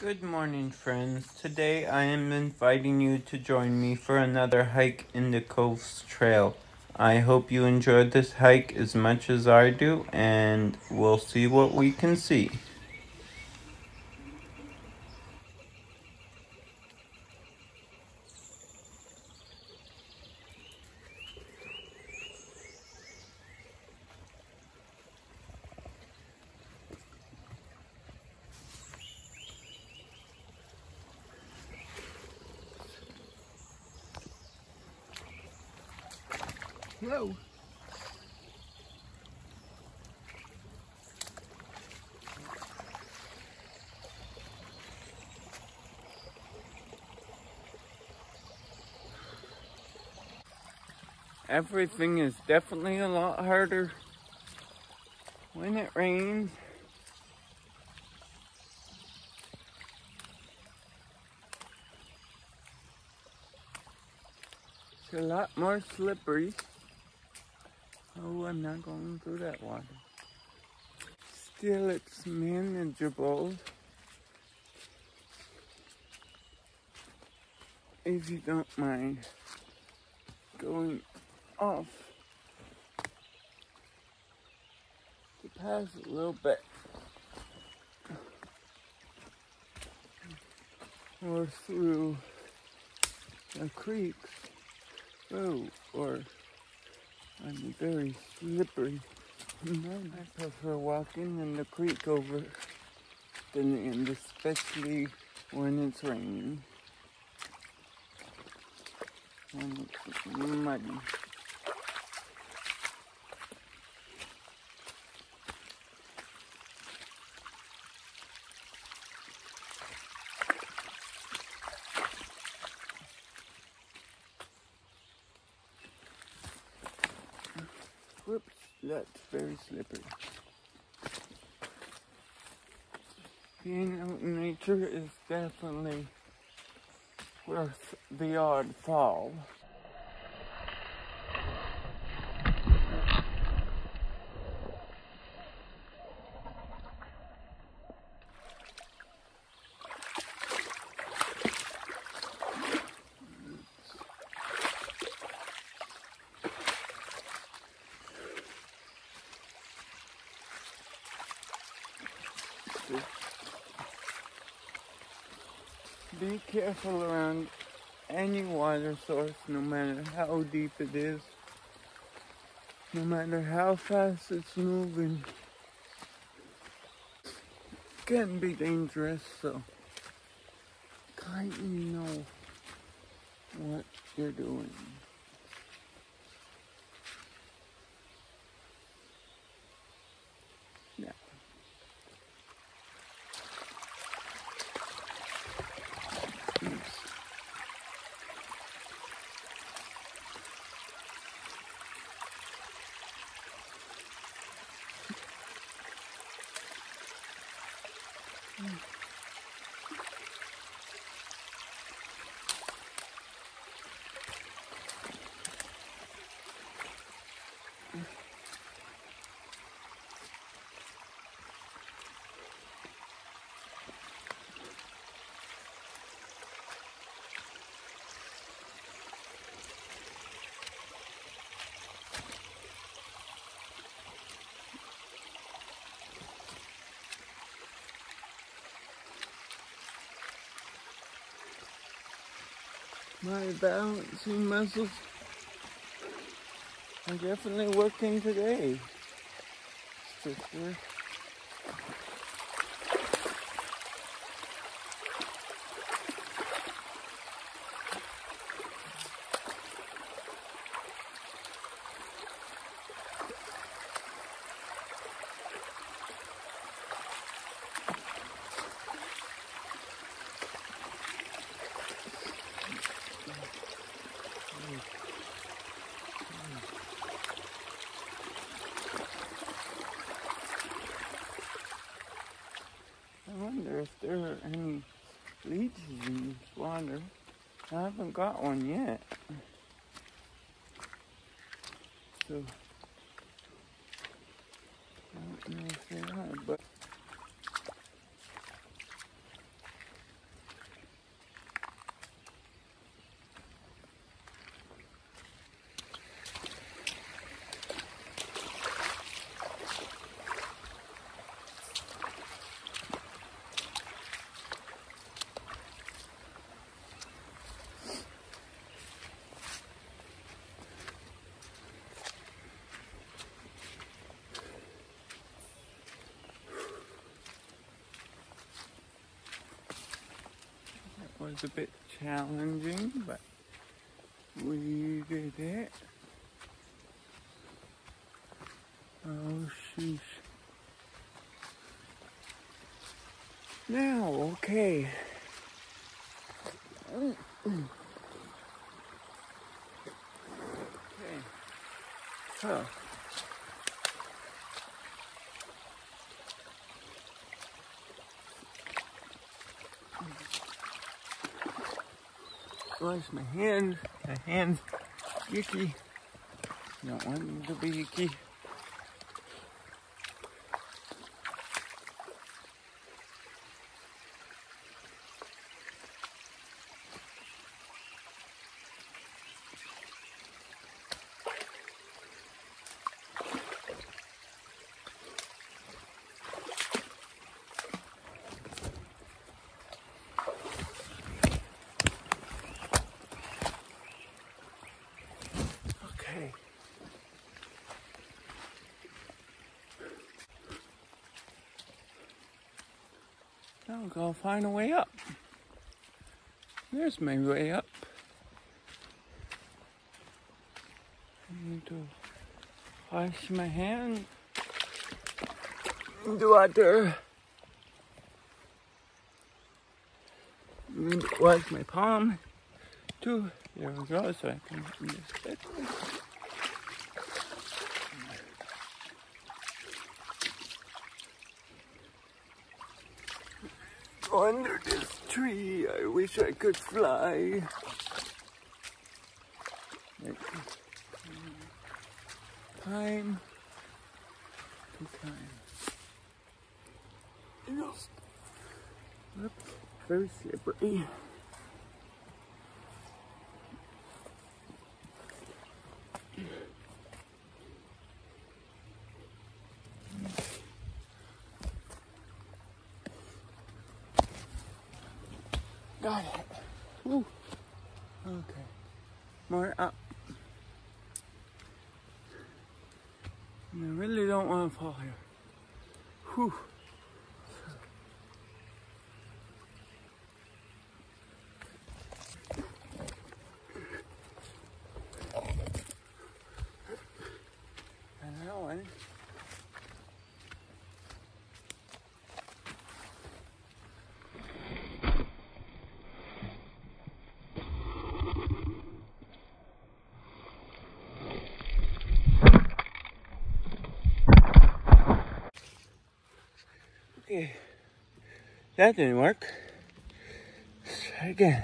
Good morning, friends. Today I am inviting you to join me for another hike in the Coves Trail. I hope you enjoyed this hike as much as I do, and we'll see what we can see. Whoa. Everything is definitely a lot harder when it rains. It's a lot more slippery. Oh, I'm not going through that water. Still, it's manageable if you don't mind going off the path a little bit, or through the creeks. Oh, or I'm very slippery. I prefer walking in the creek over than the end, especially when it's raining and it's muddy. Whoops, that's very slippery. Being out in nature is definitely worth the odd fall. Be careful around any water source, no matter how deep it is, no matter how fast it's moving. It can be dangerous, so kindly know what you're doing. Yeah. My balancing muscles are definitely working today, sister. I wonder if there are any leeches in this water. I haven't got one yet. So, I don't know if they are, but was a bit challenging, but we did it. Oh, sheesh. Now, okay. Okay. So. Wash my hands. My hands icky. Don't want them to be icky. Okay. Now I'm gonna find a way up. There's my way up. I need to wash my hands in the water. And wash my palm too. There we go, so I can get in this bit. Under this tree, I wish I could fly. Time to climb. Oops, very slippery. Got it. Woo. Okay. More up. And I really don't want to fall here. Whew. And that one. Okay, that didn't work. Let's try again.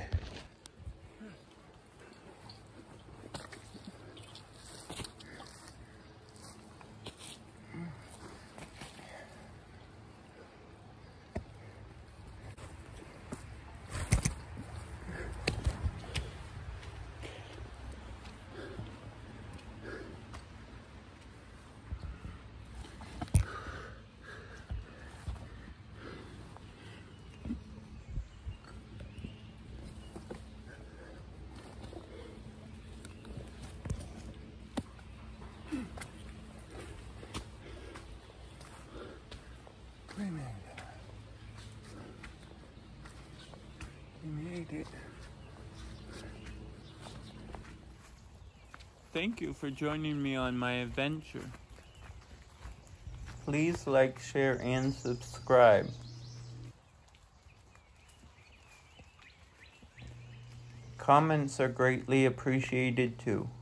We made it. We made it. Thank you for joining me on my adventure. Please like, share, and subscribe. Comments are greatly appreciated too.